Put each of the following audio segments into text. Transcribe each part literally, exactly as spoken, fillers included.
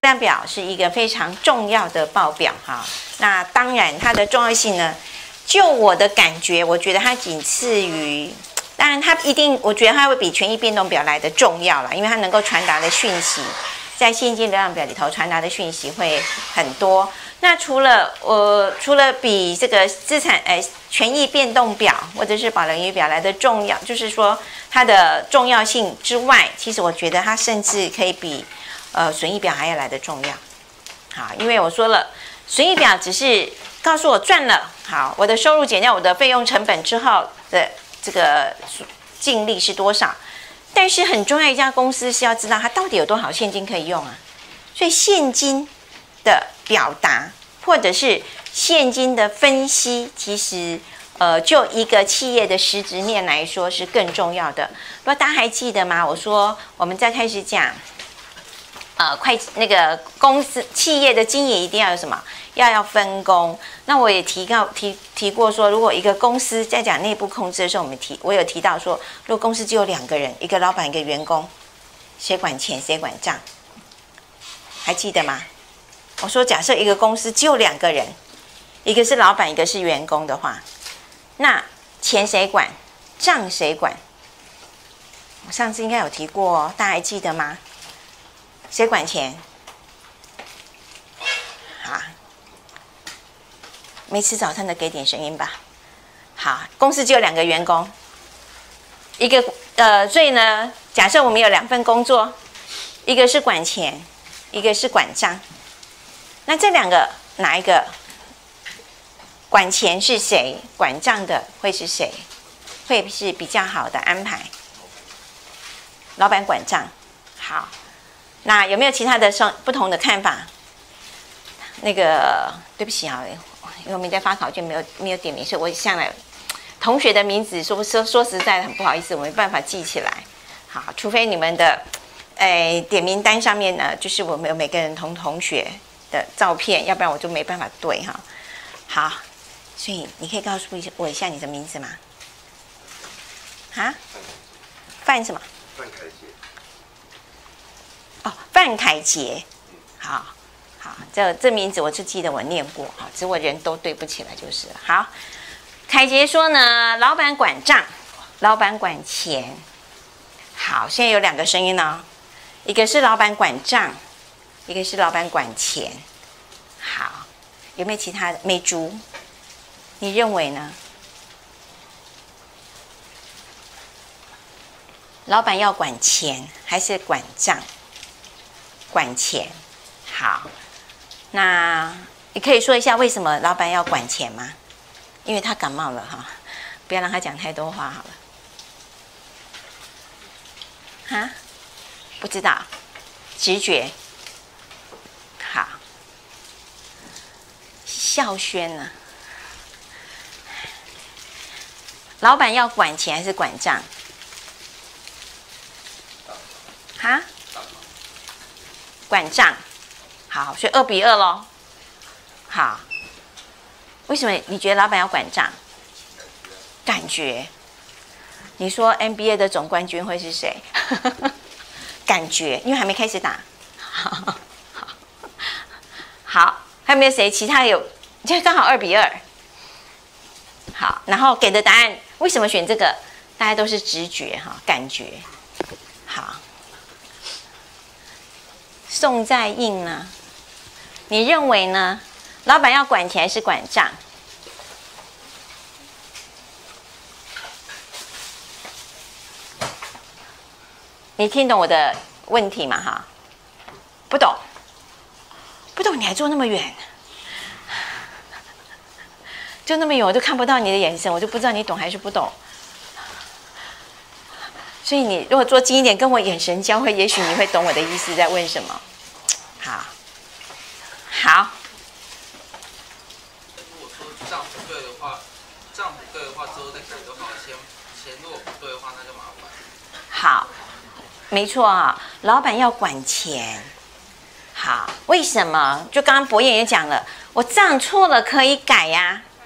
单表是一个非常重要的报表哈。那当然它的重要性呢，就我的感觉，我觉得它仅次于，当然它一定，我觉得它会比权益变动表来的重要啦，因为它能够传达的讯息，在现金流量表里头传达的讯息会很多。那除了呃，除了比这个资产呃权益变动表或者是保留盈余表来的重要，就是说它的重要性之外，其实我觉得它甚至可以比呃损益表还要来的重要。好，因为我说了，损益表只是告诉我赚了，好，我的收入减掉我的费用成本之后的这个净利是多少。但是很重要，一家公司是要知道它到底有多少现金可以用啊。所以现金的表达或者是现金的分析，其实呃，就一个企业的实质面来说是更重要的。不知道大家还记得吗？我说我们在开始讲。呃，会那个公司企业的经营一定要有什么？要要分工。那我也提到提提过说，如果一个公司在讲内部控制的时候，我们提我有提到说，如果公司只有两个人，一个老板一个员工，谁管钱谁管账？还记得吗？我说假设一个公司只有两个人，一个是老板，一个是员工的话，那钱谁管？账谁管？我上次应该有提过哦，大家还记得吗？谁管钱？好，没吃早餐的给点声音吧。好，公司只有两个员工，一个呃，所以呢，假设我们有两份工作，一个是管钱，一个是管账。那这两个哪一个管钱是谁？管账的会是谁？会是比较好的安排？老板管账，好。那有没有其他的双不同的看法？那个对不起啊，因为我们在发考卷没有没有点名，所以我向来同学的名字说说说实在的很不好意思，我没办法记起来。好，除非你们的诶点名单上面呢，就是我们有每个人同同学的照片，要不然我就没办法对哈。好，所以你可以告诉我一下你的名字吗？啊？范什么？ 范凯杰。 哦，范凯杰，好，好，这这名字我是记得我念过，好，只是我人都对不起来就是了。好，凯杰说呢，老板管账，老板管钱。好，现在有两个声音呢，一个是老板管账，一个是老板管钱。好，有没有其他的？美竹，你认为呢？老板要管钱还是管账？管钱，好，那你可以说一下为什么老板要管钱吗？因为他感冒了哈，不要让他讲太多话好了。哈，不知道，直觉。好，孝轩呢？老板要管钱还是管账？哈？管账，好，所以二比二咯。好，为什么你觉得老板要管账？感觉。你说 N B A 的总冠军会是谁？感觉，因为还没开始打。好，好，还有没有谁？其他有？现在刚好二比二。好，然后给的答案为什么选这个？大家都是直觉哈，感觉。好。宋在印呢？你认为呢？老板要管钱还是管账？你听懂我的问题吗？哈，不懂，不懂，你还坐那么远，就那么远，我都看不到你的眼神，我就不知道你懂还是不懂。所以你如果坐近一点，跟我眼神交汇，也许你会懂我的意思在问什么。好，好。 如果说账不对的话，账不对的话之后再改就好。钱钱如果不对的话，那就麻烦。 好，没错啊，老板要管钱。好，为什么？就刚刚博彦也讲了，我账错了可以改呀、啊。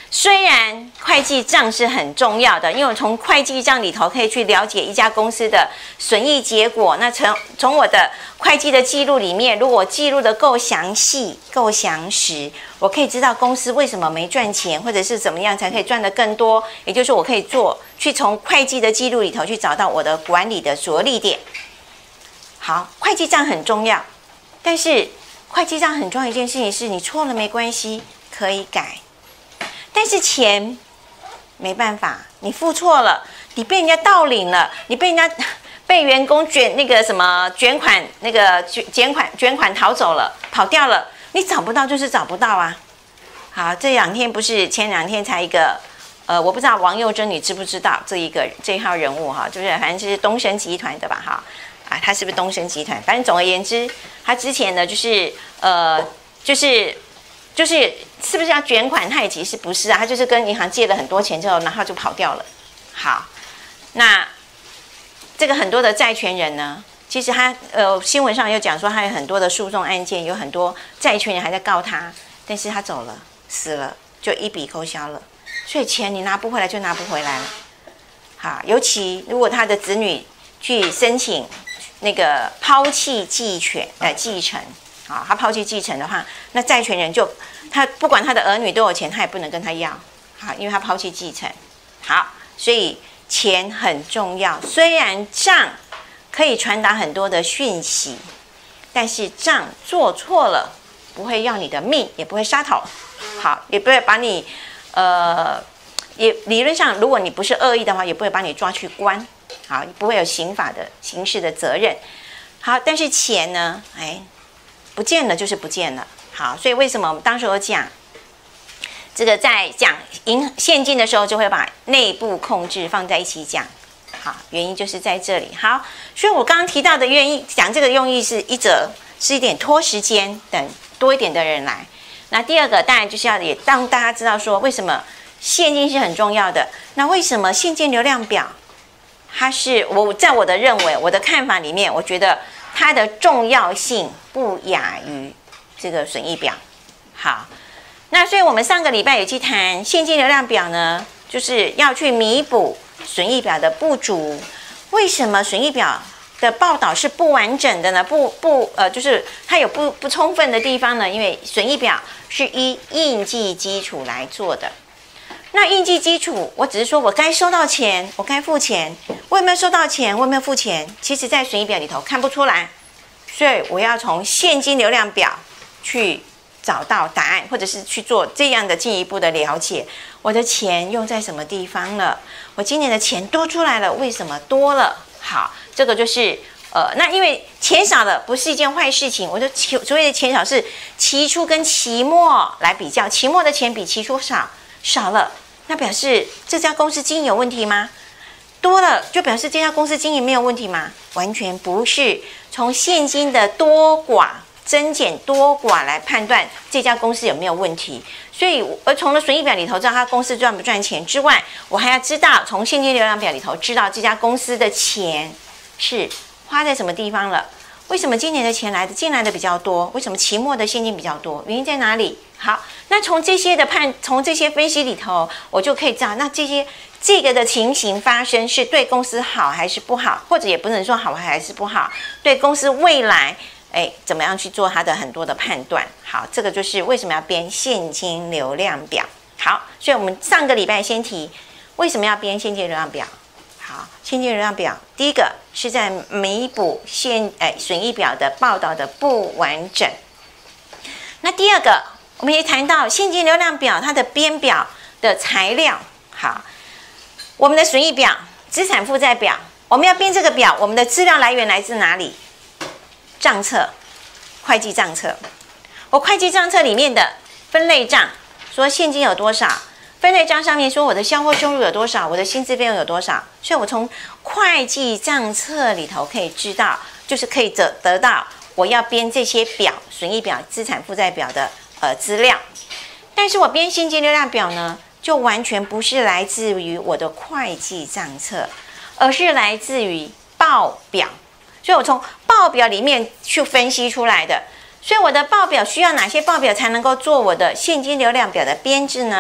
虽然会计账是很重要的，因为我从会计账里头可以去了解一家公司的损益结果。那从从我的会计的记录里面，如果我记录的够详细、够详实，我可以知道公司为什么没赚钱，或者是怎么样才可以赚得更多。也就是说，我可以做去从会计的记录里头去找到我的管理的着力点。好，会计账很重要，但是会计账很重要一件事情是，你错了没关系，可以改。但是钱没办法，你付错了，你被人家盗领了，你被人家被员工卷那个什么卷款那个卷款卷款逃走了，跑掉了，你找不到就是找不到啊。好，这两天不是前两天才一个，呃，我不知道王佑珍你知不知道这一个这一号人物哈，就是反正就是东升集团的吧哈，啊，他是不是东升集团？反正总而言之，他之前呢就是呃就是就是是不是要卷款？他也其实不是啊，他就是跟银行借了很多钱之后，然后就跑掉了。好，那这个很多的债权人呢，其实他呃新闻上有讲说，他有很多的诉讼案件，有很多债权人还在告他，但是他走了，死了，就一笔勾销了，所以钱你拿不回来就拿不回来了。好，尤其如果他的子女去申请那个抛弃继权呃继承，好，他抛弃继承的话，那债权人就他不管他的儿女都有钱，他也不能跟他要，好，因为他抛弃继承。好，所以钱很重要。虽然账可以传达很多的讯息，但是账做错了，不会要你的命，也不会杀头，好，也不会把你呃，也理论上，如果你不是恶意的话，也不会把你抓去关，好，不会有刑法的刑事的责任。好，但是钱呢，哎，不见了就是不见了。好，所以为什么我们当时有讲？这个在讲银现金的时候，就会把内部控制放在一起讲。好，原因就是在这里。好，所以我刚刚提到的愿意讲这个用意是一则是一点拖时间，等多一点的人来。那第二个当然就是要也让大家知道说，为什么现金是很重要的。那为什么现金流量表，它是我在我的认为我的看法里面，我觉得它的重要性不亚于这个损益表。好。那所以我们上个礼拜也去谈现金流量表呢，就是要去弥补损益表的不足。为什么损益表的报道是不完整的呢？不不呃，就是它有不不充分的地方呢？因为损益表是依应计基础来做的。那应计基础，我只是说我该收到钱，我该付钱，我有没有收到钱，我有没有付钱？其实在损益表里头看不出来，所以我要从现金流量表去找到答案，或者是去做这样的进一步的了解。我的钱用在什么地方了？我今年的钱多出来了，为什么多了？好，这个就是呃，那因为钱少了不是一件坏事情。我就所谓的钱少是期初跟期末来比较，期末的钱比期初少，少了，那表示这家公司经营有问题吗？多了就表示这家公司经营没有问题吗？完全不是。从现金的多寡增减多寡来判断这家公司有没有问题，所以而从了损益表里头知道他公司赚不赚钱之外，我还要知道从现金流量表里头知道这家公司的钱是花在什么地方了。为什么今年的钱来的进来的比较多？为什么期末的现金比较多？原因在哪里？好，那从这些的判，从这些分析里头，我就可以知道，那这些这个的情形发生是对公司好还是不好，或者也不能说好还是不好，对公司未来。哎，怎么样去做它的很多的判断？好，这个就是为什么要编现金流量表。好，所以我们上个礼拜先提为什么要编现金流量表。好，现金流量表第一个是在弥补现哎损益表的报道的不完整。那第二个，我们也谈到现金流量表它的编表的材料。好，我们的损益表、资产负债表，我们要编这个表，我们的资料来源来自哪里？账册，会计账册。我会计账册里面的分类账说现金有多少，分类账上面说我的销货收入有多少，我的薪资费用有多少，所以我从会计账册里头可以知道，就是可以得得到我要编这些表，损益表、资产负债表的呃资料。但是我编现金流量表呢，就完全不是来自于我的会计账册，而是来自于报表。所以我从报表里面去分析出来的，所以我的报表需要哪些报表才能够做我的现金流量表的编制呢？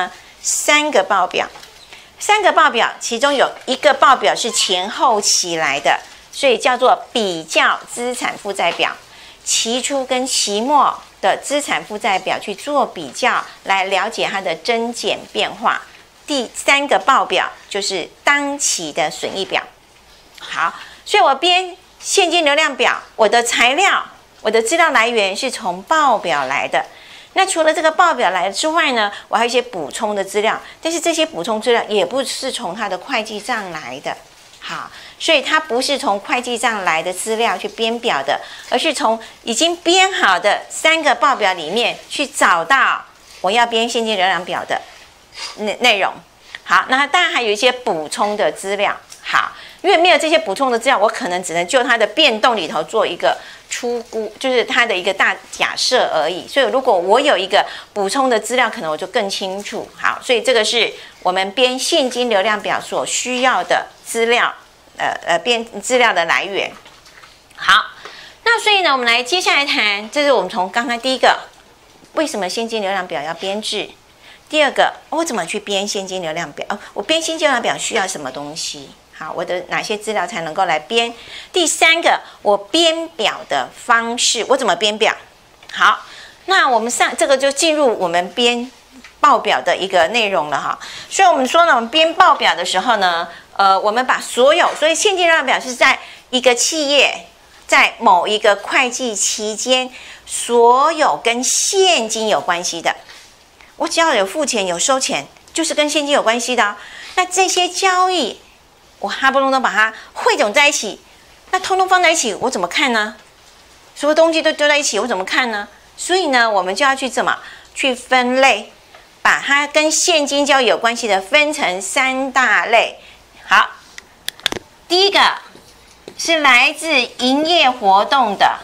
三个报表，三个报表，其中有一个报表是前后期来的，所以叫做比较资产负债表。期初跟期末的资产负债表去做比较，来了解它的增减变化。第三个报表就是当期的损益表。好，所以我编现金流量表，我的材料、我的资料来源是从报表来的。那除了这个报表来之外呢，我还有一些补充的资料，但是这些补充资料也不是从它的会计账来的。好，所以它不是从会计账来的资料去编表的，而是从已经编好的三个报表里面去找到我要编现金流量表的内内容。好，那当然还有一些补充的资料。好，因为没有这些补充的资料，我可能只能就它的变动里头做一个初估，就是它的一个大假设而已。所以如果我有一个补充的资料，可能我就更清楚。好，所以这个是我们编现金流量表所需要的资料，呃呃，编资料的来源。好，那所以呢，我们来接下来谈，这是我们从刚才第一个，为什么现金流量表要编制？第二个，我怎么去编现金流量表？哦，我编现金流量表需要什么东西？好，我的哪些资料才能够来编？第三个，我编表的方式，我怎么编表？好，那我们上这个就进入我们编报表的一个内容了哈。所以我们说呢，我们编报表的时候呢，呃，我们把所有，所以现金流量表是在一个企业在某一个会计期间，所有跟现金有关系的，我只要有付钱有收钱，就是跟现金有关系的哦。那这些交易，我哈不隆咚把它汇总在一起，那通通放在一起，我怎么看呢？所有东西都丢在一起，我怎么看呢？所以呢，我们就要去怎么去分类，把它跟现金交易有关系的分成三大类。好，第一个是来自营业活动的，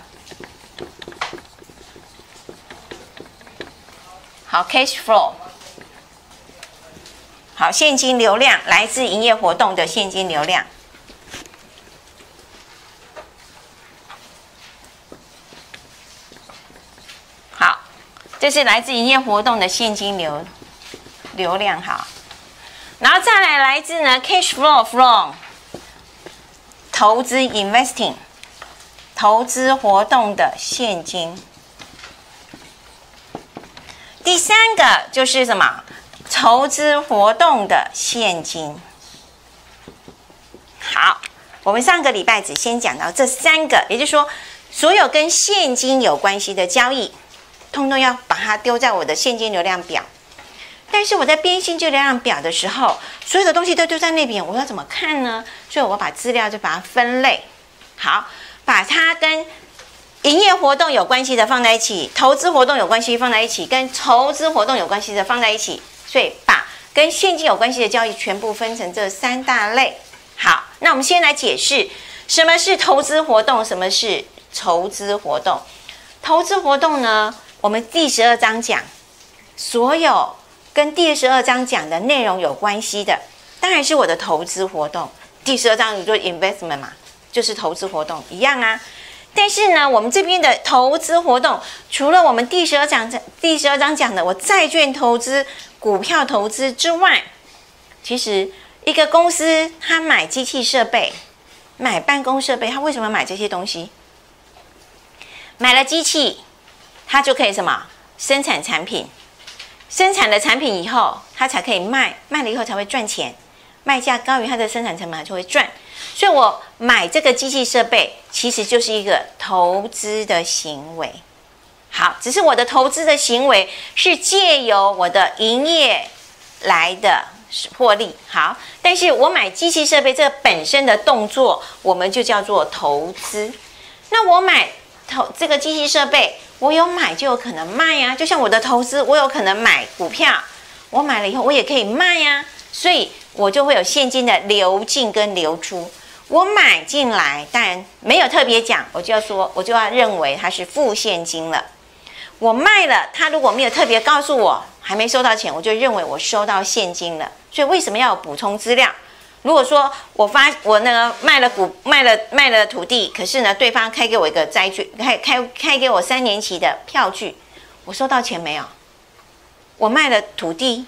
好 ，cash flow。好，现金流量来自营业活动的现金流量。好，这是来自营业活动的现金流流量。好，然后再来来自呢 cash flow from 投资 investing 投资活动的现金。第三个就是什么？投资活动的现金。好，我们上个礼拜只先讲到这三个，也就是说，所有跟现金有关系的交易，通通要把它丢在我的现金流量表。但是我在编现金流量表的时候，所有的东西都丢在那边，我要怎么看呢？所以我把资料就把它分类。好，把它跟营业活动有关系的放在一起，投资活动有关系放在一起，跟投资活动有关系的放在一起。所以把跟现金有关系的交易全部分成这三大类。好，那我们先来解释什么是投资活动，什么是筹资活动。投资活动呢，我们第十二章讲，所有跟第十二章讲的内容有关系的，当然是我的投资活动。第十二章你做 investment 嘛，就是投资活动一样啊。但是呢，我们这边的投资活动，除了我们第十二章第十二章讲的我债券投资、股票投资之外，其实一个公司他买机器设备、买办公设备，他为什么买这些东西？买了机器，他就可以什么生产产品，生产了产品以后，他才可以卖，卖了以后才会赚钱，卖价高于它的生产成本，它就会赚。所以我买这个机器设备，其实就是一个投资的行为。好，只是我的投资的行为是借由我的营业来的获利。好，但是我买机器设备这个本身的动作，我们就叫做投资。那我买投这个机器设备，我有买就有可能卖呀、啊。就像我的投资，我有可能买股票，我买了以后我也可以卖呀、啊。所以我就会有现金的流进跟流出。我买进来，当然没有特别讲，我就要说，我就要认为它是付现金了。我卖了，他如果没有特别告诉我还没收到钱，我就认为我收到现金了。所以为什么要有补充资料？如果说我发我那个卖了股卖了卖了土地，可是呢对方开给我一个债券，开开开给我三年期的票据，我收到钱没有？我卖了土地，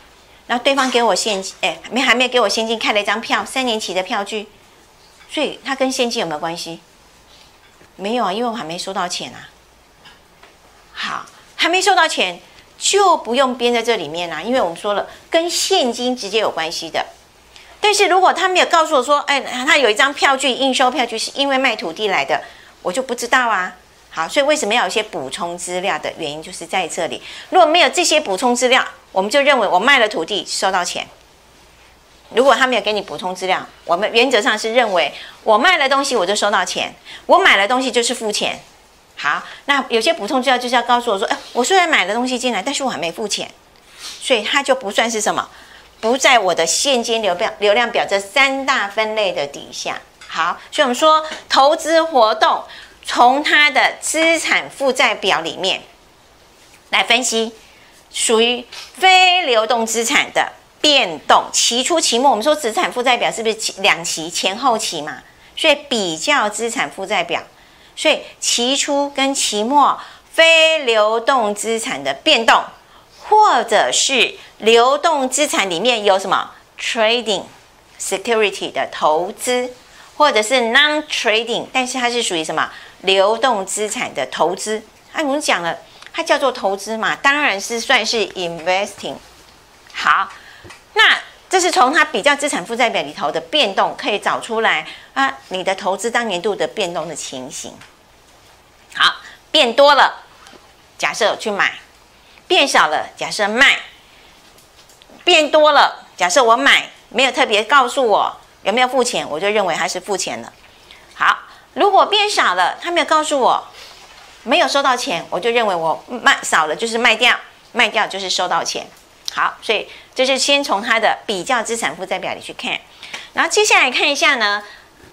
然后对方给我现金，哎，没还没给我现金，开了一张票，三年期的票据，所以它跟现金有没有关系？没有啊，因为我还没收到钱啊。好，还没收到钱就不用编在这里面啦、啊，因为我们说了，跟现金直接有关系的。但是如果他没有告诉我说，哎，他有一张票据，应收票据是因为卖土地来的，我就不知道啊。好，所以为什么要有一些补充资料的原因就是在这里。如果没有这些补充资料，我们就认为我卖了土地收到钱。如果他没有给你补充资料，我们原则上是认为我卖了东西我就收到钱，我买了东西就是付钱。好，那有些补充资料就是要告诉我说，哎，我虽然买了东西进来，但是我还没付钱，所以它就不算是什么，不在我的现金流表、流量表这三大分类的底下。好，所以我们说投资活动从它的资产负债表里面来分析，属于非流动资产的变动，期初期末。我们说资产负债表是不是两期前后期嘛？所以比较资产负债表，所以期初跟期末非流动资产的变动，或者是流动资产里面有什么 trading security 的投资，或者是 non-trading， 但是它是属于什么流动资产的投资。啊，我们讲了，它叫做投资嘛，当然是算是 investing。好，那这是从它比较资产负债表里头的变动可以找出来啊，你的投资当年度的变动的情形。好，变多了，假设去买；变少了，假设卖。变多了，假设我买，没有特别告诉我有没有付钱，我就认为它是付钱了。好，如果变少了，他没有告诉我没有收到钱，我就认为我卖少了就是卖掉，卖掉就是收到钱。好，所以这是先从它的比较资产负债表里去看，然后接下来看一下呢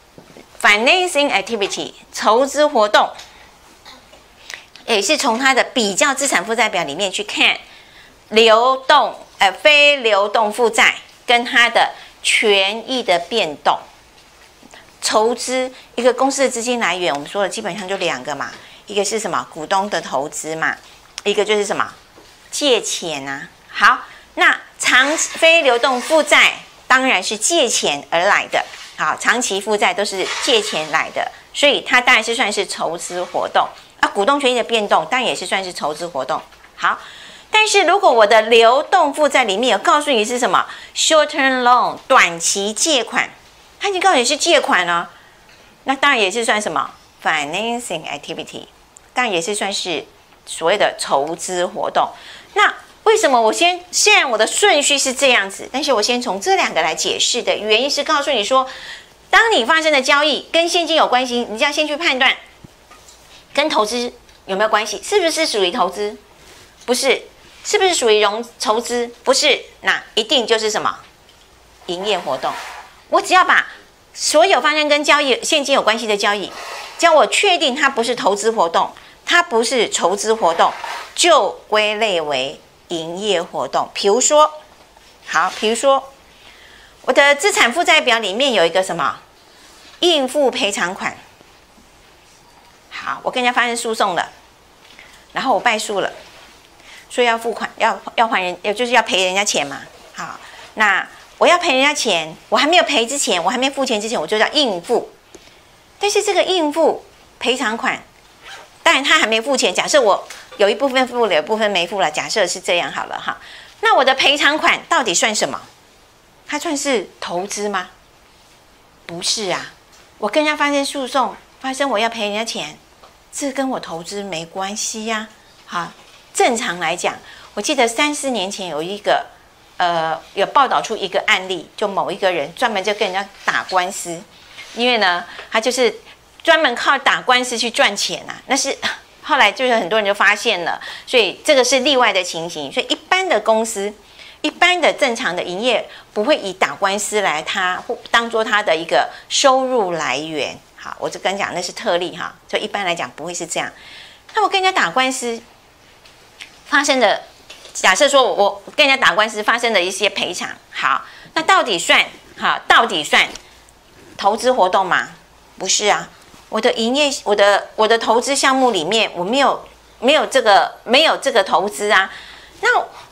，financing activity 筹资活动，也是从它的比较资产负债表里面去看流动呃非流动负债跟它的权益的变动。筹资一个公司的资金来源，我们说了基本上就两个嘛，一个是什么股东的投资嘛，一个就是什么借钱啊。好，那长非流动负债当然是借钱而来的，好，长期负债都是借钱来的，所以它当然是算是筹资活动啊。股东权益的变动当然也是算是筹资活动。好，但是如果我的流动负债里面有告诉你是什么 short-term loan 短期借款，它已经告诉你是借款了，那当然也是算什么 financing activity， 当然也是算是所谓的筹资活动。那为什么我先虽然我的顺序是这样子，但是我先从这两个来解释的原因是告诉你说，当你发生的交易跟现金有关系，你就要先去判断跟投资有没有关系，是不是属于投资？不是。是不是属于融筹资？不是，那一定就是什么营业活动。我只要把所有发生跟交易现金有关系的交易，只要我确定它不是投资活动，它不是筹资活动，就归类为营业活动。比如说，好，比如说我的资产负债表里面有一个什么应付赔偿款。好，我跟人家发生诉讼了，然后我败诉了。所以要付款，要要还人，也就是要赔人家钱嘛。好，那我要赔人家钱，我还没有赔之前，我还没付钱之前，我就叫应付。但是这个应付赔偿款，当然他还没付钱。假设我有一部分付了，有一部分没付了，假设是这样好了哈。那我的赔偿款到底算什么？它算是投资吗？不是啊，我跟人家发生诉讼，发生我要赔人家钱，这跟我投资没关系呀、啊。好。正常来讲，我记得三四年前有一个，呃，有报道出一个案例，就某一个人专门就跟人家打官司，因为呢，他就是专门靠打官司去赚钱啊。那是后来就是很多人就发现了，所以这个是例外的情形。所以一般的公司，一般的正常的营业不会以打官司来他当做他的一个收入来源。好，我就跟你讲那是特例哈，就一般来讲不会是这样。那我跟人家打官司。发生的，假设说我跟人家打官司发生的一些赔偿，好，那到底算好？到底算投资活动吗？不是啊，我的营业，我的我的投资项目里面，我没有没有这个没有这个投资啊。那既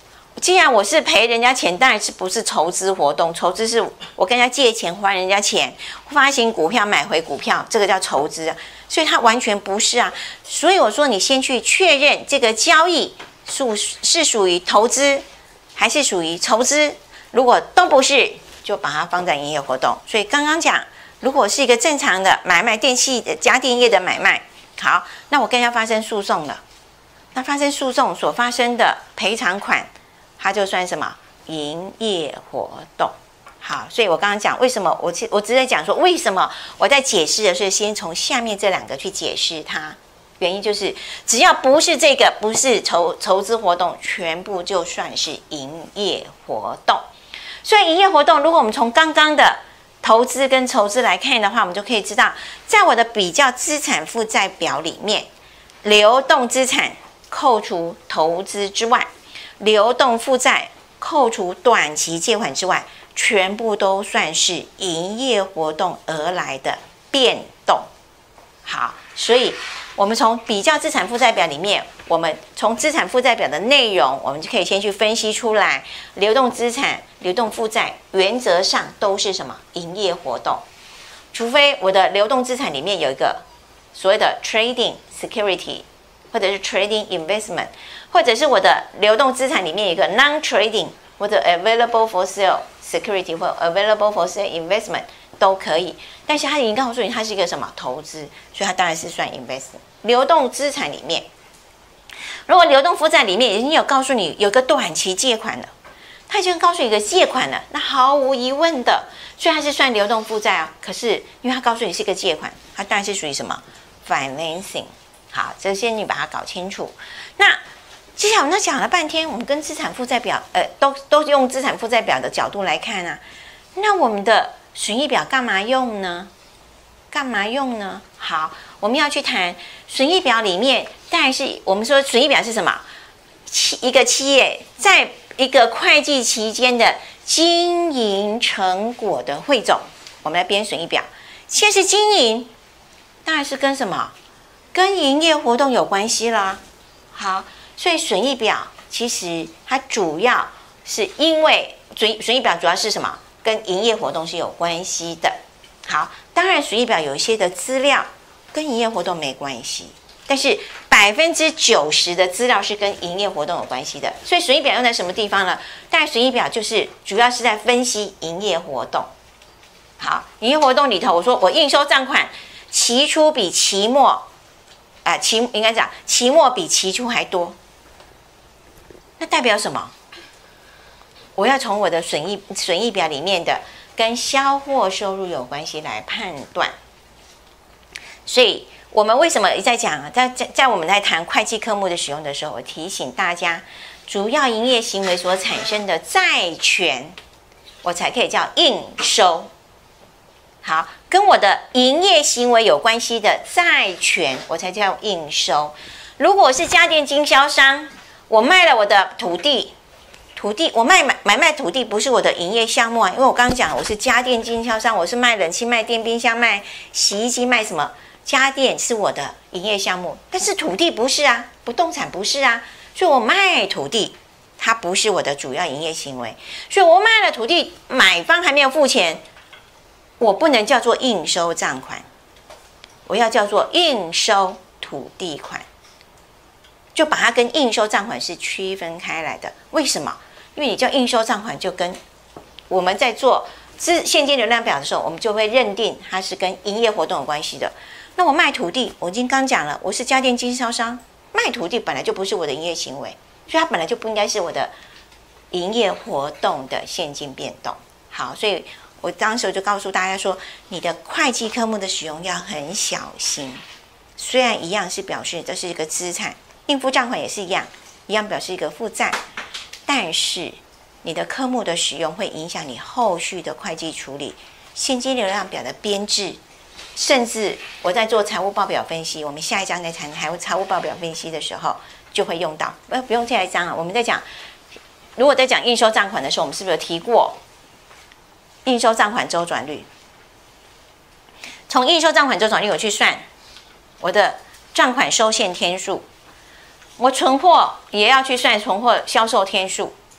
既然我是赔人家钱，当然是不是筹资活动？筹资是我跟人家借钱还人家钱，发行股票买回股票，这个叫筹资啊。所以它完全不是啊。所以我说你先去确认这个交易属是属于投资还是属于筹资，如果都不是，就把它放在营业活动。所以刚刚讲，如果是一个正常的买卖电器的家电业的买卖，好，那我跟人家发生诉讼了，那发生诉讼所发生的赔偿款，它就算什么营业活动。好，所以我刚刚讲为什么我我只在讲说为什么我在解释的是先从下面这两个去解释它，原因就是只要不是这个，不是筹筹资活动，全部就算是营业活动。所以营业活动，如果我们从刚刚的投资跟筹资来看的话，我们就可以知道，在我的比较资产负债表里面，流动资产扣除投资之外，流动负债扣除短期借款之外，全部都算是营业活动而来的变动。好，所以我们从比较资产负债表里面，我们从资产负债表的内容，我们就可以先去分析出来，流动资产、流动负债原则上都是什么营业活动，除非我的流动资产里面有一个所谓的 trading security， 或者是 trading investment， 或者是我的流动资产里面有一个 non-trading 或者 available for sale security 或 available for sale investment 都可以，但是它已经告诉你它是一个什么投资，所以它当然是算 investment。流动资产里面，如果流动负债里面已经有告诉你有个短期借款了，它已经告诉你一个借款了，那毫无疑问的，所以它是算流动负债啊。可是因为它告诉你是一个借款，它当然是属于什么 financing。好，这先你把它搞清楚。那接下来我们讲了半天，我们跟资产负债表，呃，都都用资产负债表的角度来看啊。那我们的损益表干嘛用呢？干嘛用呢？好，我们要去谈损益表里面，当然是我们说损益表是什么？一个企业在一个会计期间的经营成果的汇总，我们来编损益表。现在是经营，当然是跟什么？跟营业活动有关系啦。好。所以损益表其实它主要是因为损损益表主要是什么？跟营业活动是有关系的。好，当然损益表有一些的资料跟营业活动没关系，但是百分之九十的资料是跟营业活动有关系的。所以损益表用在什么地方呢？当然损益表就是主要是在分析营业活动。好，营业活动里头，我说我应收账款期初比期末，啊、呃，期应该讲期末比期初还多。那代表什么？我要从我的损益损益表里面的跟销货收入有关系来判断。所以我们为什么一再讲啊？在在在我们在谈会计科目的使用的时候，我提醒大家，主要营业行为所产生的债权，我才可以叫应收。好，跟我的营业行为有关系的债权，我才叫应收。如果是家电经销商，我卖了我的土地，土地我卖买买卖土地不是我的营业项目啊，因为我刚刚讲我是家电经销商，我是卖冷气、卖电冰箱、卖洗衣机、卖什么？家电是我的营业项目，但是土地不是啊，不动产不是啊，所以我卖土地，它不是我的主要营业行为，所以我卖了土地，买方还没有付钱，我不能叫做应收账款，我要叫做应收土地款。就把它跟应收账款是区分开来的。为什么？因为你叫应收账款，就跟我们在做资现金流量表的时候，我们就会认定它是跟营业活动有关系的。那我卖土地，我已经刚讲了，我是家电经销商，卖土地本来就不是我的营业行为，所以它本来就不应该是我的营业活动的现金变动。好，所以我当时就告诉大家说，你的会计科目的使用要很小心。虽然一样是表示这是一个资产。应付账款也是一样，一样表示一个负债，但是你的科目的使用会影响你后续的会计处理、现金流量表的编制，甚至我在做财务报表分析，我们下一章在谈财务财务报表分析的时候就会用到。呃，不用下一章了，我们在讲，如果在讲应收账款的时候，我们是不是有提过应收账款周转率？从应收账款周转率我去算我的账款收现天数。我存货也要去算存货销售天数，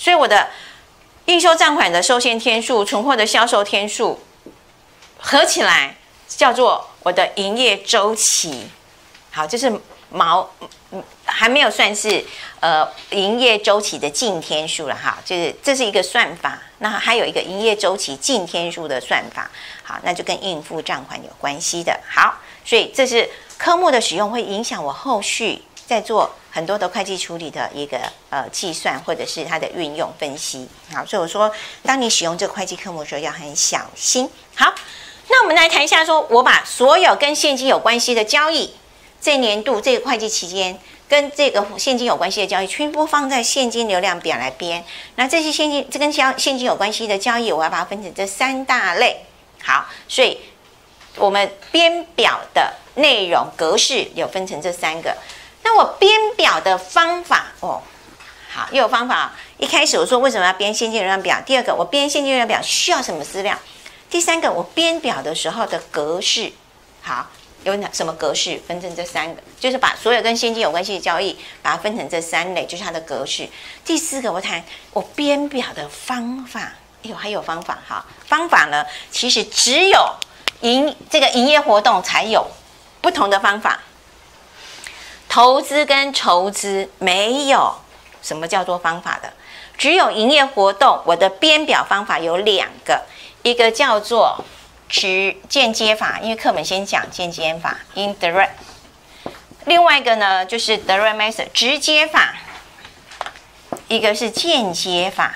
所以我的应收账款的收现天数、存货的销售天数合起来叫做我的营业周期。好，这是毛还没有算是呃营业周期的净天数了哈，就是这是一个算法。那还有一个营业周期净天数的算法，好，那就跟应付账款有关系的。好，所以这是科目的使用会影响我后续在做很多的会计处理的一个呃计算，或者是它的运用分析。好，所以我说，当你使用这个会计科目的时候要很小心。好，那我们来谈一下说，我把所有跟现金有关系的交易，这年度这个会计期间跟这个现金有关系的交易，全部放在现金流量表来编。那这些现金，这跟现金有关系的交易，我要把它分成这三大类。好，所以我们编表的内容格式有分成这三个。那我编表的方法哦，好，又有方法。一开始我说为什么要编现金流量表？第二个，我编现金流量表需要什么资料？第三个，我编表的时候的格式，好。有什么格式？分成这三个，就是把所有跟现金有关系的交易，把它分成这三类，就是它的格式。第四个，我谈我编表的方法。哎呦，还有方法哈！方法呢，其实只有营这个营业活动才有不同的方法。投资跟筹资没有什么叫做方法的，只有营业活动。我的编表方法有两个，一个叫做直间接法，因为课本先讲间接法 （indirect）， 另外一个呢就是 direct method 直接法，一个是间接法。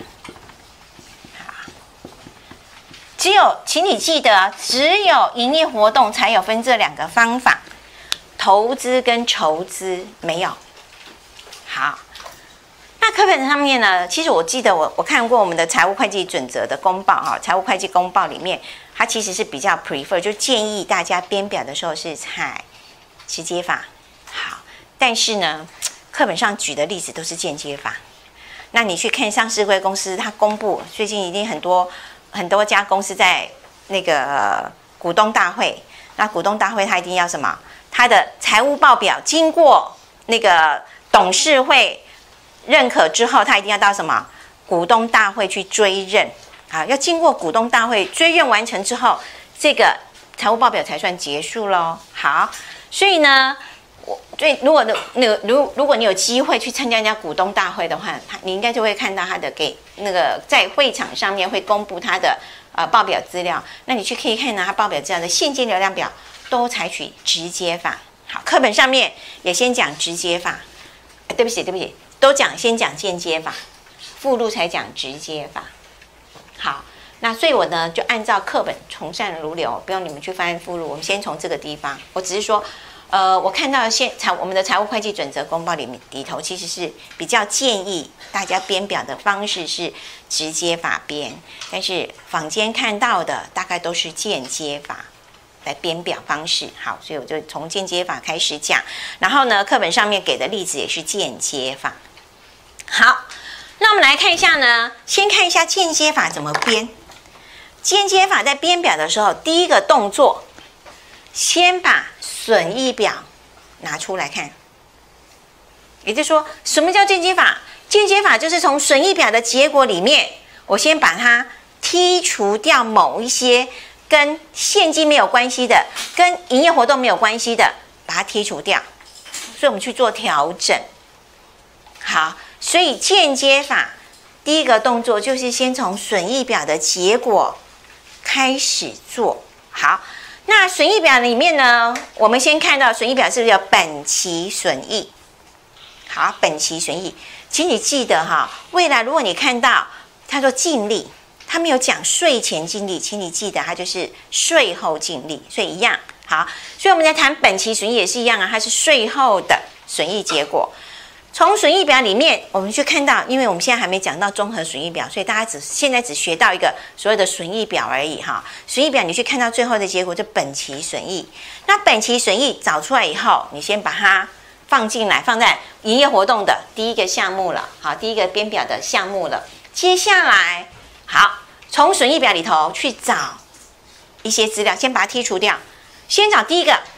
只有，请你记得，只有营业活动才有分这两个方法，投资跟筹资没有。好，那课本上面呢，其实我记得我我看过我们的财务会计准则的公报哈，财务会计公报里面。它其实是比较 prefer， 就建议大家编表的时候是采直接法。好，但是呢，课本上举的例子都是间接法。那你去看上市柜公司，它公布最近一定很多很多家公司在那个股东大会，那股东大会它一定要什么？它的财务报表经过那个董事会认可之后，它一定要到什么股东大会去追认。好，要经过股东大会追认完成之后，这个财务报表才算结束咯。好，所以呢，我对如果的那个如如果你有机会去参加人家股东大会的话，你应该就会看到他的给那个在会场上面会公布他的呃报表资料。那你去可以看到他报表资料的现金流量表都采取直接法。好，课本上面也先讲直接法，对不起对不起，都讲先讲间接法，附录才讲直接法。好，那所以我呢就按照课本从善如流，不用你们去翻附录，我们先从这个地方。我只是说，呃，我看到现财我们的财务会计准则公报里面里头，其实是比较建议大家编表的方式是直接法编，但是坊间看到的大概都是间接法来编表方式。好，所以我就从间接法开始讲，然后呢，课本上面给的例子也是间接法。好。那我们来看一下呢，先看一下间接法怎么编。间接法在编表的时候，第一个动作，先把损益表拿出来看。也就是说，什么叫间接法？间接法就是从损益表的结果里面，我先把它剔除掉某一些跟现金没有关系的、跟营业活动没有关系的，把它剔除掉。所以我们去做调整。好。所以间接法第一个动作就是先从损益表的结果开始做。好，那损益表里面呢，我们先看到损益表是不是有本期损益？好，本期损益，请你记得哈，未来如果你看到他说净利，他没有讲税前净利，请你记得它就是税后净利，所以一样。好，所以我们在谈本期损益也是一样啊，它是税后的损益结果。从损益表里面，我们去看到，因为我们现在还没讲到综合损益表，所以大家只现在只学到一个所谓的损益表而已哈。损益表你去看到最后的结果，就本期损益。那本期损益找出来以后，你先把它放进来，放在营业活动的第一个项目了，好，第一个编表的项目了。接下来，好，从损益表里头去找一些资料，先把它剔除掉。先找第一个。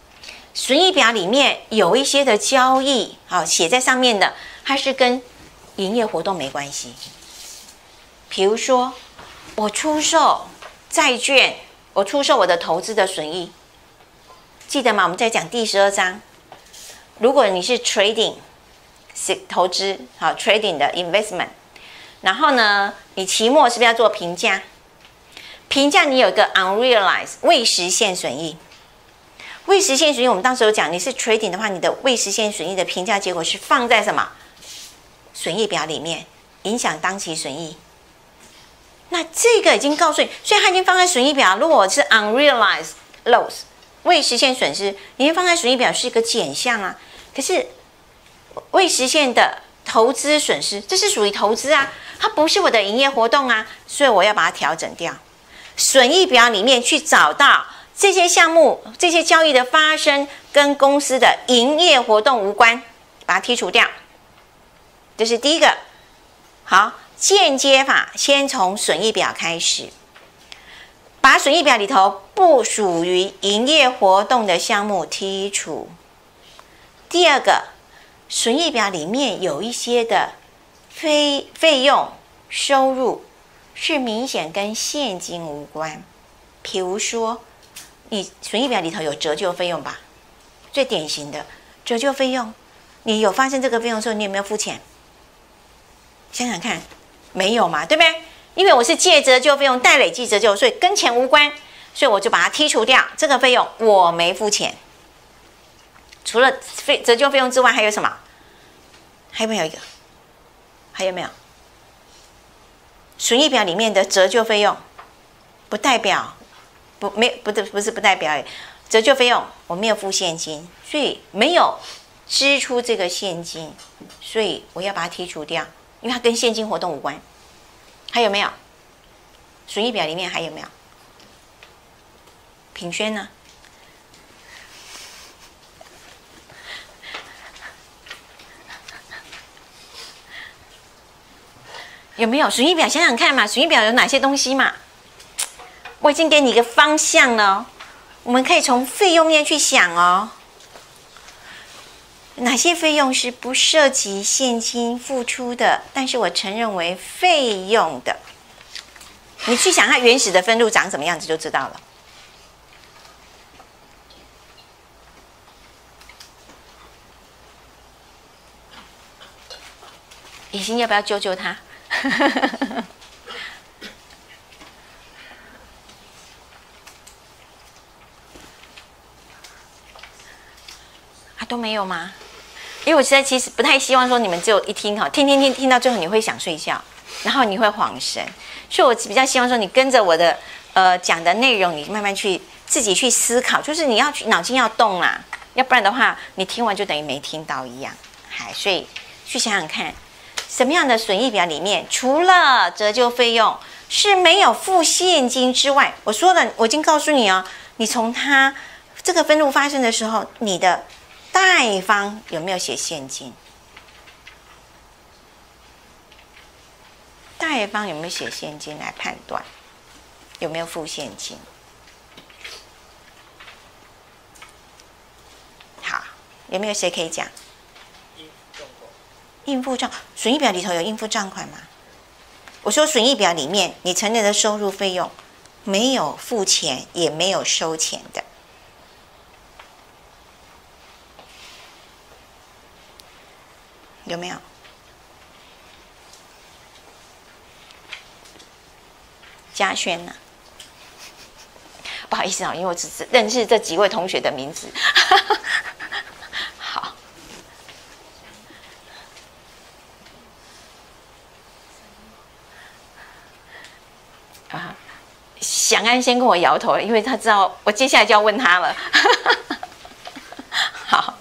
损益表里面有一些的交易，好写在上面的，它是跟营业活动没关系。比如说，我出售债券，我出售我的投资的损益，记得吗？我们在讲第十二章，如果你是 trading 是投资，好 trading 的 investment， 然后呢，你期末是不是要做评价？评价你有一个 unrealized 未实现损益。未实现损益，我们当时有讲，你是 trading 的话，你的未实现损益的评价结果是放在什么损益表里面，影响当期损益。那这个已经告诉你，所以它已经放在损益表。如果我是 unrealized loss 未实现损失，已经放在损益表是一个减项啊。可是未实现的投资损失，这是属于投资啊，它不是我的营业活动啊，所以我要把它调整掉。损益表里面去找到这些项目、这些交易的发生跟公司的营业活动无关，把它剔除掉。这是第一个。好，间接法先从损益表开始，把损益表里头不属于营业活动的项目剔除。第二个，损益表里面有一些的非费用收入是明显跟现金无关，比如说你损益表里头有折旧费用吧，最典型的折旧费用，你有发生这个费用的时候，你有没有付钱？想想看，没有嘛，对不对？因为我是借折旧费用带累计折旧，所以跟钱无关，所以我就把它剔除掉。这个费用我没付钱。除了费折旧费用之外，还有什么？还有没有一个？还有没有？损益表里面的折旧费用，不代表不没不对，不是不代表折旧费用我没有付现金，所以没有支出这个现金，所以我要把它剔除掉，因为它跟现金活动无关。还有没有？损益表里面还有没有？品轩呢？有没有损益表？想想看嘛，损益表有哪些东西嘛？我已经给你一个方向了哦，我们可以从费用面去想哦。哪些费用是不涉及现金付出的，但是我承认为费用的？你去想它原始的分录长什么样子就知道了。以心要不要救救他？啊，都没有吗？因为我实在其实不太希望说你们只有一听哈，听听听听到最后你会想睡觉，然后你会恍神，所以我比较希望说你跟着我的呃讲的内容，你慢慢去自己去思考，就是你要去脑筋要动啦，要不然的话你听完就等于没听到一样。嗨，所以去想想看。什么样的损益表里面，除了折旧费用是没有付现金之外，我说了，我已经告诉你哦，你从它这个分录发生的时候，你的贷方有没有写现金？贷方有没有写现金来判断有没有付现金？好，有没有谁可以讲？应付账损益表里头有应付账款吗？我说损益表里面你承认的收入费用没有付钱也没有收钱的，有没有？嘉轩呢？不好意思啊，因为我只是认识这几位同学的名字。好。啊，想安先跟我摇头，因为他知道我接下来就要问他了。好，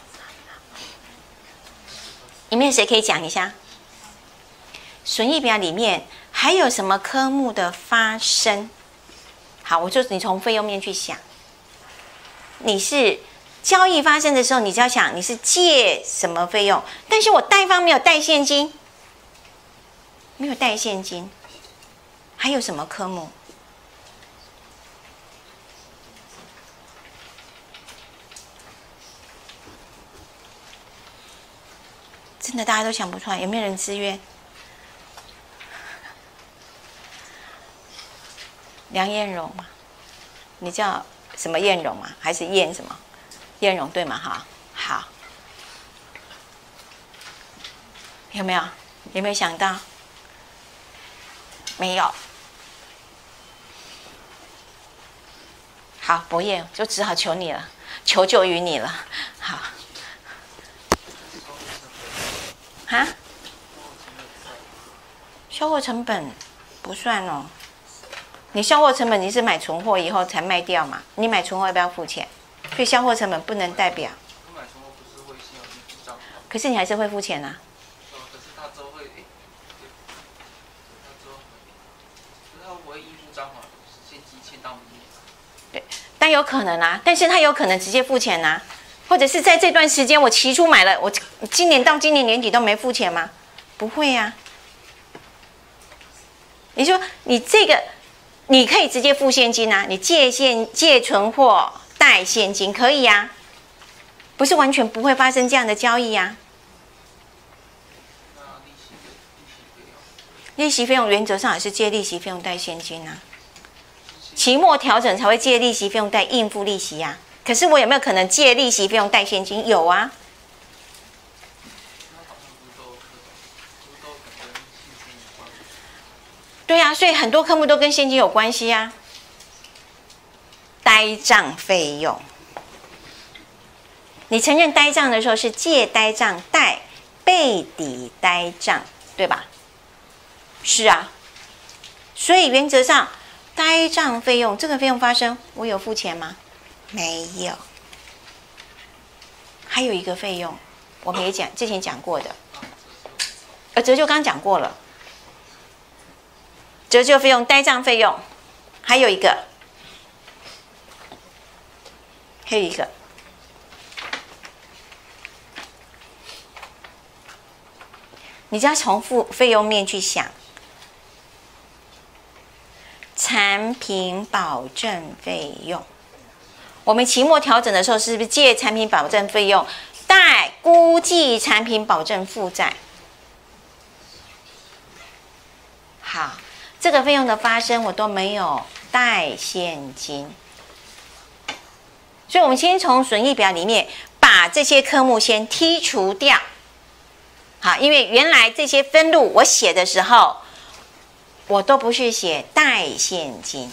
里面谁可以讲一下？损益表里面还有什么科目的发生？好，我就你从费用面去想，你是交易发生的时候，你就要想你是借什么费用，但是我贷方没有带现金，没有带现金。还有什么科目？ 真的大家都想不出来，有没有人自愿？梁艳荣嘛，你叫什么艳荣嘛？还是艳什么？艳荣对吗？哈，好，有没有？有没有想到？没有。好，博彦就只好求你了，求救于你了。好，哈，销货成本不算哦。你销货成本你是买存货以后才卖掉嘛？你买存货要不要付钱？所以销货成本不能代表。 我买存货不是会先有预付账款？ 可是你还是会付钱啊。 哦，可是他之后会，诶，他之后，可是他不会预付账款，现金欠到明年。 对，但有可能啊，但是他有可能直接付钱啊，或者是在这段时间我期初买了，我今年到今年年底都没付钱吗？不会呀、啊。你说你这个。你可以直接付现金啊，你借现借存货贷现金可以呀、啊，不是完全不会发生这样的交易呀、 啊。利息利息费用， 利息费用原则上也是借利息费用贷现金啊，期末调整才会借利息费用贷应付利息呀、啊。可是我有没有可能借利息费用贷现金？有啊。对呀、啊，所以很多科目都跟现金有关系呀、啊。呆账费用，你承认呆账的时候是借呆账贷被抵呆账，对吧？是啊，所以原则上呆账费用这个费用发生，我有付钱吗？没有。还有一个费用，我们也讲之前讲过的，呃，折旧刚讲过了。折旧费用、呆账费用，还有一个，还有一个，你只要从付费用面去想，产品保证费用。我们期末调整的时候，是不是借产品保证费用，贷估计产品保证负债？好。这个费用的发生，我都没有带现金，所以我们先从损益表里面把这些科目先剔除掉。好，因为原来这些分录我写的时候，我都不是写带现金。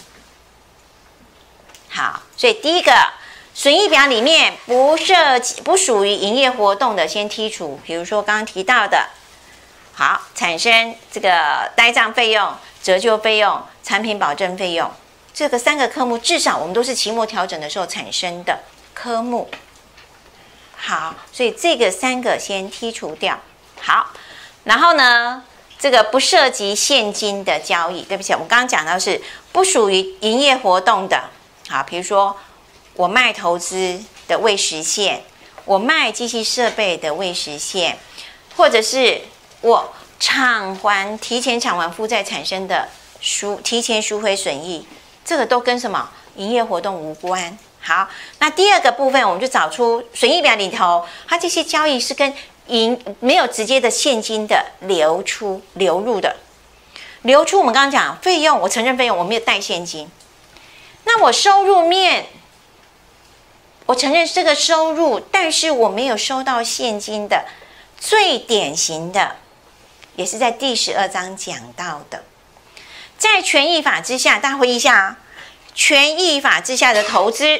好，所以第一个损益表里面不涉及、不属于营业活动的，先剔除。比如说刚刚提到的，好，产生这个呆账费用。折旧费用、产品保证费用，这个三个科目至少我们都是期末调整的时候产生的科目。好，所以这个三个先剔除掉。好，然后呢，这个不涉及现金的交易，对不起，我们刚刚讲到是不属于营业活动的。好，比如说我卖投资的未实现，我卖机器设备的未实现，或者是我偿还提前偿还负债产生的赎提前赎回损益，这个都跟什么营业活动无关。好，那第二个部分我们就找出损益表里头，它这些交易是跟营没有直接的现金的流出流入的。流出我们刚刚讲费用，我承认费用我没有带现金。那我收入面，我承认这个收入，但是我没有收到现金的，最典型的。也是在第十二章讲到的，在权益法之下，大家回忆一下啊，权益法之下的投资，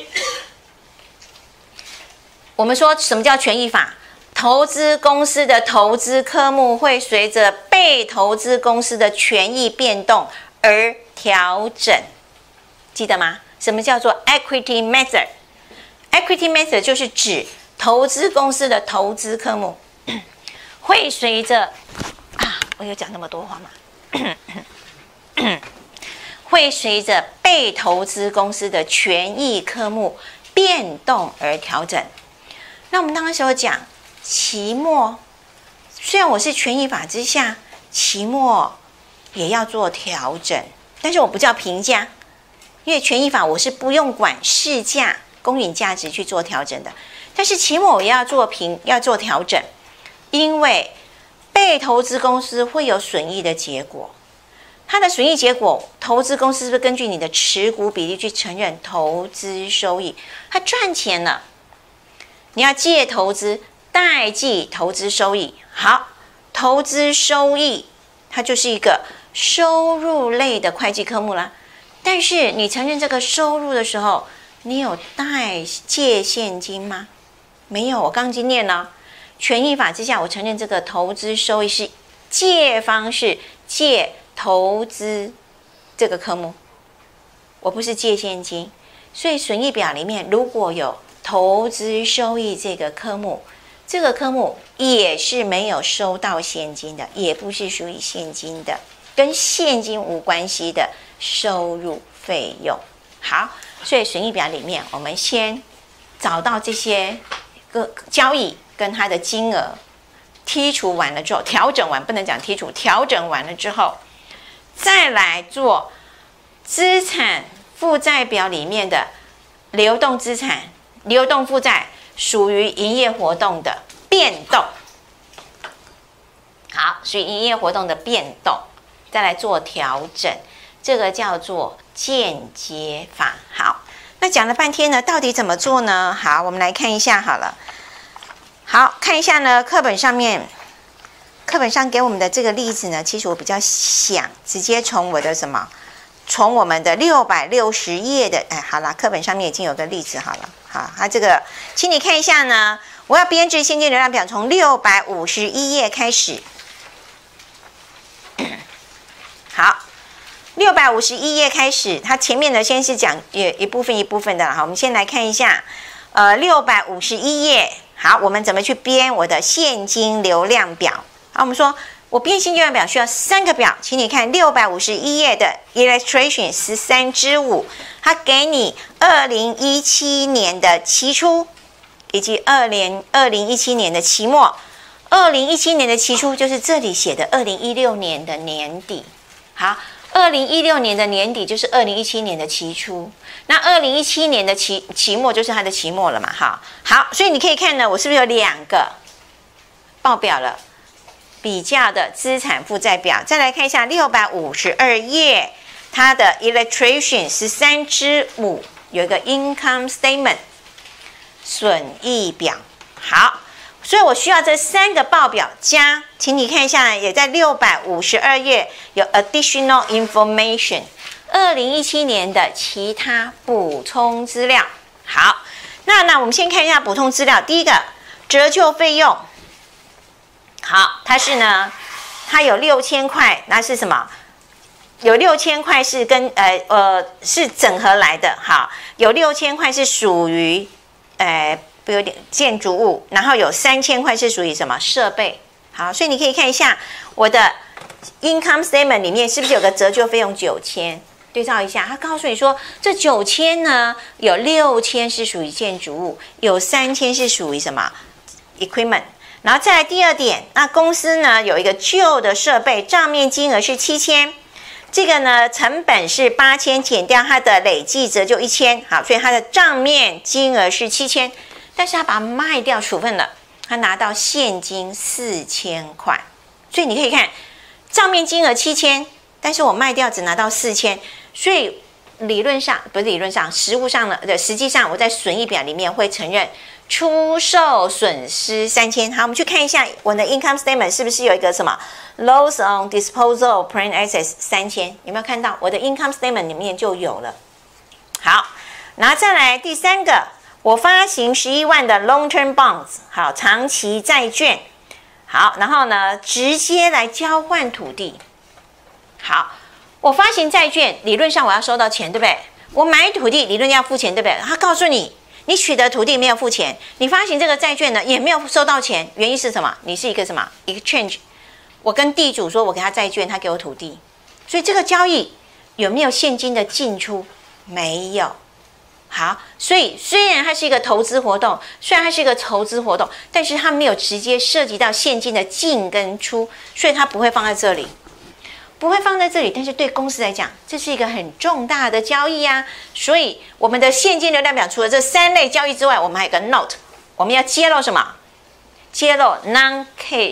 我们说什么叫权益法？投资公司的投资科目会随着被投资公司的权益变动而调整，记得吗？什么叫做 equity method？ equity method 就是指投资公司的投资科目会随着啊，我有讲那么多话吗？会随着被投资公司的权益科目变动而调整。那我们当时有讲，期末虽然我是权益法之下，期末也要做调整，但是我不叫评价，因为权益法我是不用管市价、公允价值去做调整的。但是期末我也要做评，要做调整，因为被投资公司会有损益的结果。它的损益结果，投资公司是不是根据你的持股比例去承认投资收益？它赚钱了，你要借投资代记投资收益。好，投资收益它就是一个收入类的会计科目啦。但是你承认这个收入的时候，你有代借现金吗？没有，我刚经念了。权益法之下，我承认这个投资收益是借方是借投资这个科目，我不是借现金，所以损益表里面如果有投资收益这个科目，这个科目也是没有收到现金的，也不是属于现金的，跟现金无关系的收入费用。好，所以损益表里面，我们先找到这些个交易跟它的金额，剔除完了之后，调整完不能讲剔除，调整完了之后。再来做资产负债表里面的流动资产、流动负债属于营业活动的变动，好，属于营业活动的变动，再来做调整，这个叫做间接法。好，那讲了半天呢，到底怎么做呢？好，我们来看一下好了。好，看一下呢，课本上面。课本上给我们的这个例子呢，其实我比较想直接从我的什么，从我们的六百六十页的，哎，好啦，课本上面已经有个例子好了，好，它这个，请你看一下呢，我要编制现金流量表，从六百五十一页开始，好，六百五十一页开始，它前面呢先是讲也一部分一部分的，好，我们先来看一下，呃，六百五十一页，好，我们怎么去编我的现金流量表？好，我们说，我编现金流量表需要三个表，请你看六百五十一页的 illustration 十三之五，它给你二零一七年的期初，以及二零二零一七年的期末。二零一七年的期初就是这里写的二零一六年的年底。好，二零一六年的年底就是二零一七年的期初，那二零一七年的期期末就是它的期末了嘛？哈，好，所以你可以看呢，我是不是有两个报表了？比较的资产负债表，再来看一下六百五十二页，它的 illustration 十三之五有一个 income statement 损益表。好，所以我需要这三个报表加，请你看一下，也在六百五十二页有 additional information 二零一七年的其他补充资料。好，那那我们先看一下补充资料，第一个折旧费用。好，它是呢，它有六千块，那是什么？有六千块是跟呃呃是整合来的，好，有六千块是属于呃不有点建筑物，然后有三千块是属于什么设备？好，所以你可以看一下我的 income statement 里面是不是有个折旧费用九千？对照一下，它告诉你说这九千呢，有六千是属于建筑物，有三千是属于什么 equipment。然后再来第二点，那公司呢有一个旧的设备，账面金额是七千，这个呢成本是八千，减掉它的累计折旧一千，好，所以它的账面金额是七千，但是他把它卖掉处分了，他拿到现金四千块，所以你可以看账面金额七千，但是我卖掉只拿到四千，所以理论上不是理论上，实务上呢，对，实际上我在损益表里面会承认。出售损失三千，好，我们去看一下我的 income statement 是不是有一个什么 loss on disposal of planned assets 三千，有没有看到我的 income statement 里面就有了？好，然后再来第三个，我发行十一万的 long term bonds， 好，长期债券，好，然后呢直接来交换土地，好，我发行债券，理论上我要收到钱，对不对？我买土地理论要付钱，对不对？他告诉你。你取得土地没有付钱，你发行这个债券呢也没有收到钱，原因是什么？你是一个什么 exchange？ 我跟地主说我给他债券，他给我土地，所以这个交易有没有现金的进出？没有。好，所以虽然它是一个投资活动，虽然它是一个投资活动，但是它没有直接涉及到现金的进跟出，所以它不会放在这里。不会放在这里，但是对公司来讲，这是一个很重大的交易啊。所以我们的现金流量表除了这三类交易之外，我们还有个 note， 我们要揭露什么？揭露 non-cash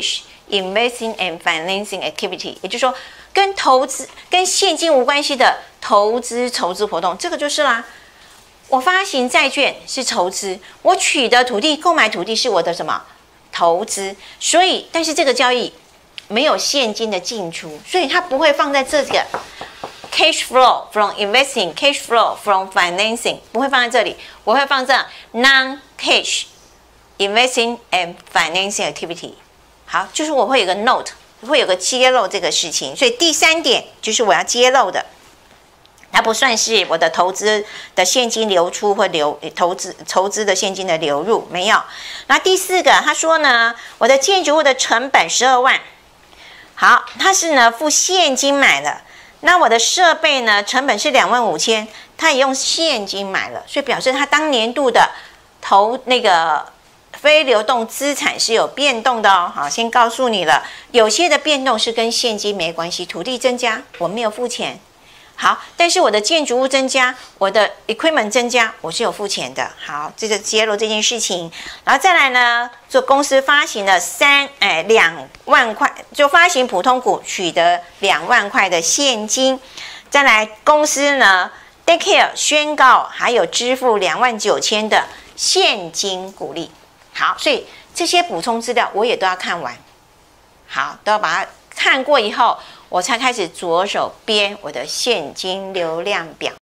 investing and financing activity， 也就是说跟投资、跟现金无关系的投资、筹资活动，这个就是啦。我发行债券是筹资，我取得土地、购买土地是我的什么投资？所以，但是这个交易没有现金的进出，所以它不会放在这个 cash flow from investing、cash flow from financing 不会放在这里，我会放在 non-cash investing and financing activity。好，就是我会有个 note， 会有个揭露这个事情。所以第三点就是我要揭露的。它不算是我的投资的现金流出或流投资筹资的现金的流入，没有。那第四个，他说呢，我的建筑物的成本十二万，好，他是呢付现金买了，那我的设备呢成本是两万五千，他也用现金买了，所以表示他当年度的投那个非流动资产是有变动的哦。好，先告诉你了，有些的变动是跟现金没关系，土地增加我没有付钱。好，但是我的建筑物增加，我的 equipment 增加，我是有付钱的。好，这就揭露这件事情。然后再来呢，做公司发行了三哎两万块，就发行普通股取得两万块的现金。再来，公司呢 declare 宣告还有支付两万九千的现金股利。好，所以这些补充资料我也都要看完。好，都要把它看过以后，我才开始着手编我的现金流量表。